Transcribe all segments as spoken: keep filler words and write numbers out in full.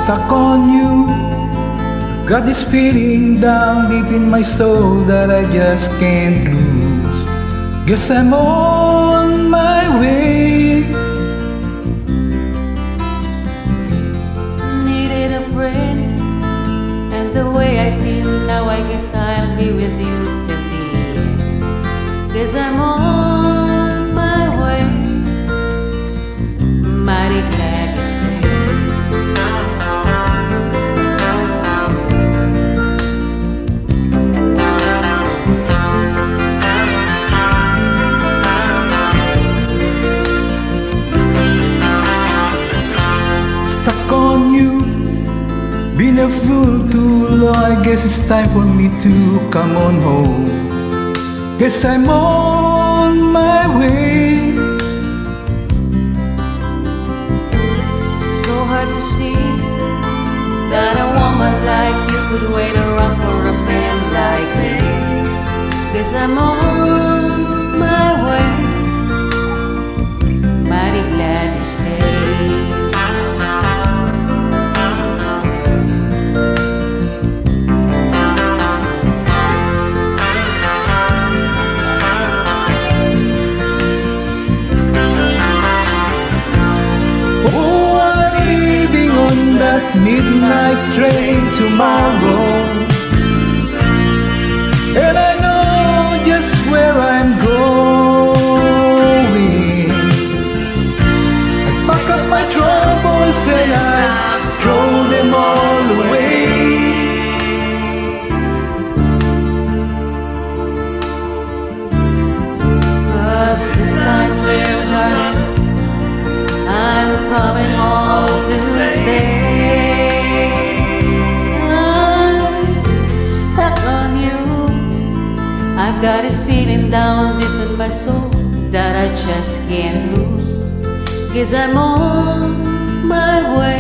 stuck on you. Got this feeling down deep in my soul that I just can't lose. Guess I'm on my way. Needed a friend, and the way I feel now, I guess I'll be with you till the end. Guess I'm on my way. Mighty glad you stayed. Stuck on you, been a fool too long. I guess it's time for me to come on home. Guess I'm on my way. So hard to see that a woman like you could wait around for a man like me. Guess I'm on my way. Mighty glad you stayed. Oh, I'm leaving on that midnight train tomorrow, and I know just where I'm going. I pack up my troubles and I throw them all away. Cause this time we're done, I'm coming home to stay. I'm stuck on you. I've got this feeling down deep in my soul that I just can't lose. Guess I'm on my way.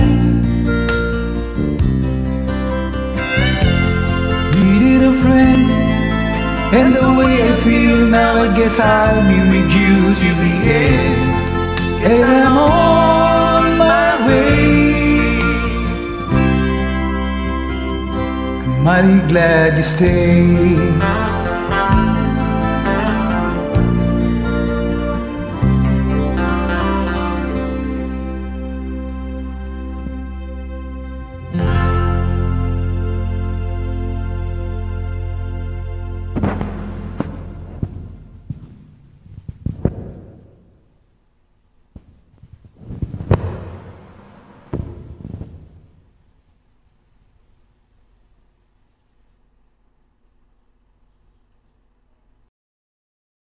Needed a friend, and the way I feel now, I guess I'll be with you till the end. And I'm on my way. I'm mighty glad you stayed.